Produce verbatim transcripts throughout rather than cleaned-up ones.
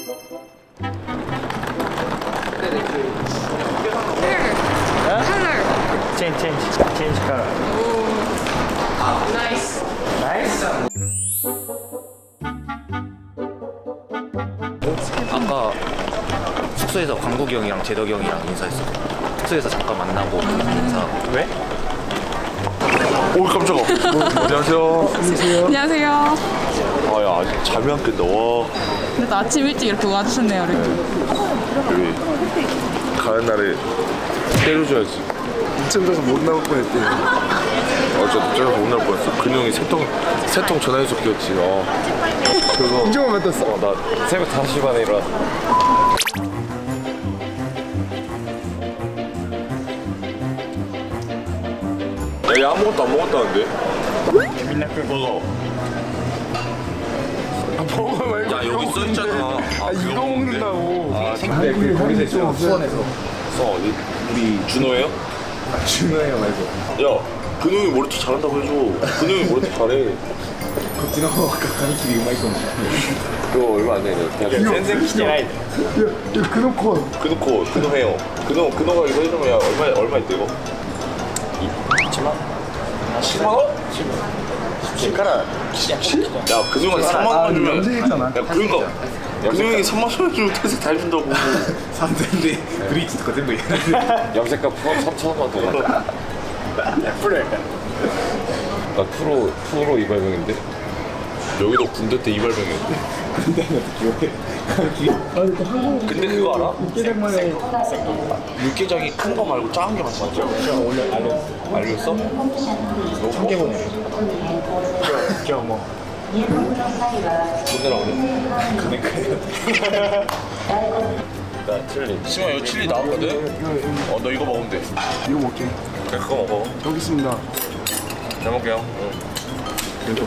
Change, change, change color. Oh, nice. Nice. 아까 숙소에서 광국이 형이랑 재덕이 형이랑 인사했어. 숙소에서 잠깐 만나고 인사. 왜? 오 깜짝아. 안녕하세요. 안녕하세요. 안녕하세요. 아야 아직 잠이 안 깼다. 와. 근데 또 아침 일찍 이렇게 와주셨네요, 이렇게. 여기 가는 날에 때려줘야지. 이쯤 돼서 못 나올 뻔했대. 어제 늦잠에서 못 나올 뻔했어. 근육이 세통 세통 전화해서 끼었지. 어. 그래서 인정만 뱉었어. 어, 나 새벽 다섯 시 반에 일어났어. 야, 얘 아무것도 안 먹었다는데? 먹어. 아, 먹어 말고. 야 여기 써 있잖아. 아, 아 이거 먹는다고. 아 생각해. 그 거기서 있어. 수원에서. 써 어디? 우리 준호예요? 아 준호예요 말고. 야 근홍이 모래투 잘한다고 해줘. 근홍이 모래투 잘해. 그 지나고 아까 가는 길이 음악이었는데. 그거 얼마 안 되네. 그냥 센생 시대. 야 근홍콘. 근홍콘. 근홍해요. 근홍 근홍가 이거 해주면 야 얼마 얼마 있대 이거? 이천만? 십만 원? 십가라. 야 근홍이 삼만 원 주면. 야 그러니까. 근홍이 삼만 원 주면 퇴색 다 해준다고. 삼천인데 브릿지とか全部 염색값 포함 삼천 원 더 받아. 프로 나 프로 프로 이발병인데. 여기도 군대 때 이발병이었대. 군대는 기억해. 근데 그거 알아? 육개장이 큰 거 말고 작은 게 맞지? 제가 원래 알렸어. 알렸어? 삼 개월에.今日も 돈내라 그래? 금액 나 칠리. 심아 이거 칠리 나왔거든? 어 너 이거 먹으면 돼. 이거 먹게. 그래 그거 먹어. 여기 있습니다. 잘 먹게요. 응. 이거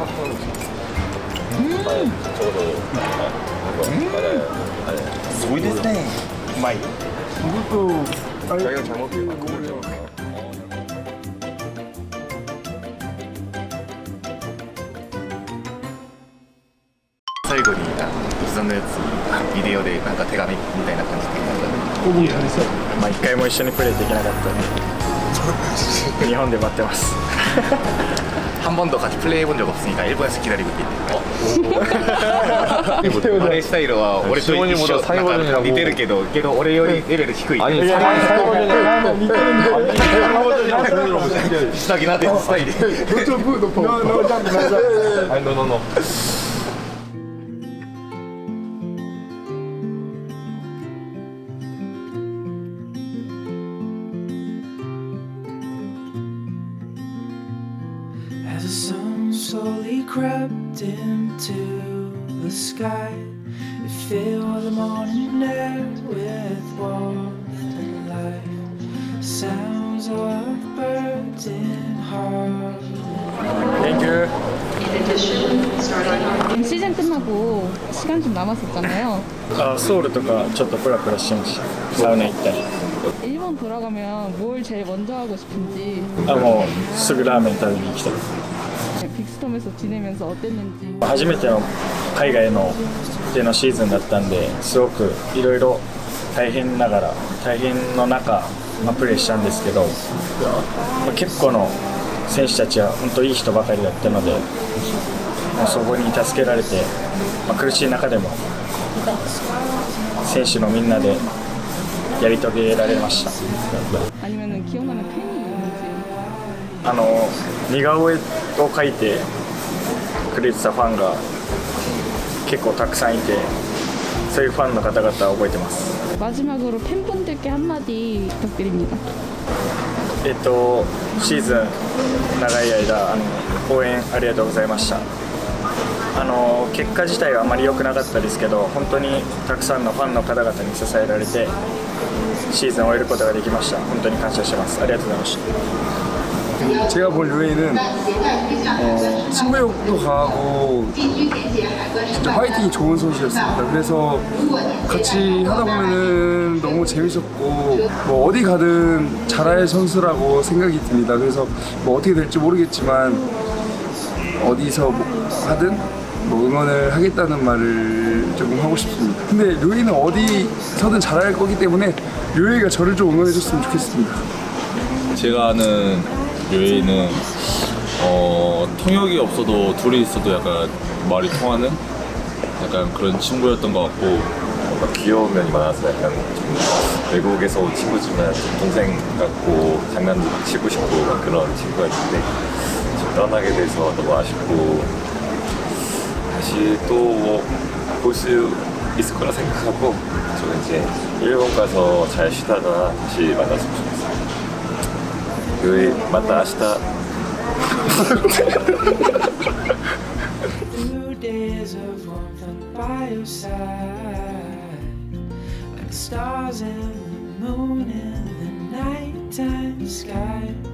음. 저거 저거. 맞아요. 소이ですね. 마이. 이것도 자기가 잘 먹게. 그걸로. 最後に膝のやつビデオでなんか手紙みたいな感じでまあ一回も一緒にプレーできなかったんで日本で待ってます 한 번도 같이 플레이해본 적 없으니까 일본에서 기다리고 있대. 노래 스타일은俺と一緒なんか似てるけどけど俺よりレベル低い。 아니 사이 버전이 비슷하긴 하대 스타일이. 아니 노노노. As the sun slowly crept into the sky, it filled the morning air with warmth and life. Sounds of birds in harmony. Thank you. 시즌 끝나고 시간 좀 남았었잖아요. 아, 서울 とかちょっとプラプラしてました。サウナ行ったり。 일본 돌아가면 뭘 제일 먼저 하고 싶은지. あ、もうすぐラーメン食べに行きたい。 빅스톰에서 지내면서 어땠는지. 初めての海外のでのシーズンだったんで、すごくいろいろ大変ながら大変の中、まあ、プレーしたんですけど、まあ、結構の選手たちは本当いい人ばかりだったので、もうそこに助けられて、まあ、苦しい中でも選手のみんなでやり遂げられました。 아니면은 기억나는 팬이 있는지. あの似顔絵を描いてくれてたファンが結構たくさんいて、そういうファンの方々は覚えてます。 마지막으로 팬분들께 한마디 부탁드립니다. えっとシーズン長い間あの応援ありがとうございました。あの結果自体はあまり良くなかったですけど、本当にたくさんのファンの方々に支えられてシーズンを終えることができました。本当に感謝してます。ありがとうございました。 제가 본 루에이는 어, 승부욕도 강하고 진짜 파이팅이 좋은 선수였습니다. 그래서 같이 하다 보면은 너무 재밌었고 뭐 어디 가든 잘할 선수라고 생각이 듭니다. 그래서 뭐 어떻게 될지 모르겠지만 어디서 뭐 하든 뭐 응원을 하겠다는 말을 조금 하고 싶습니다. 근데 류이는 어디서든 잘할 거기 때문에 류이가 저를 좀 응원해줬으면 좋겠습니다. 제가 아는 류이는 어, 통역이 없어도 둘이 있어도 약간 말이 통하는 약간 그런 친구였던 것 같고, 뭔가 귀여운 면이 많아서 약간 좀 외국에서 온 친구지만 좀 동생 같고 장난도 치고 싶고 막 그런 친구였는데 지금 떠나게 돼서 너무 아쉽고, 다시 또 볼 수 있을 거라 생각하고 저 이제 일본 가서 잘 쉬다가 다시 만났으면 좋겠어요. 그 맞다 아시다. Through days of warmth and by your side, like stars and the moon in the nighttime sky.